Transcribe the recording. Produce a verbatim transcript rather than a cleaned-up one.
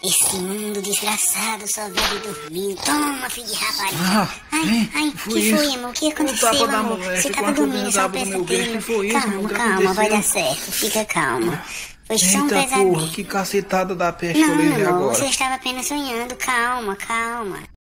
Esse mundo desgraçado só vive dormindo. Toma, filho de rapariga. Ah, ai, hein? ai, Foi que foi, isso? amor? O que O aconteceu, tapa da amor? moleste, Você tava quando eu dormindo, vi o só um tapa do meu beijo, pesadelo. que foi isso, amor? Calma, O que calma, vai dar aconteceu? certo. Fica calma. Foi só um Eita pesadelo. porra, que cacetada da peste que eu Não, levei amor, agora. você estava apenas sonhando. Calma, calma.